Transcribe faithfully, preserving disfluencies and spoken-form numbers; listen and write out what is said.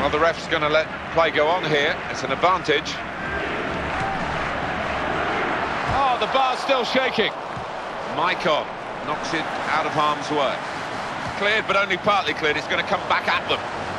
Well, the ref's going to let play go on here. It's an advantage. Oh, the bar's still shaking. Maicon knocks it out of harm's way. Cleared, but only partly cleared. It's going to come back at them.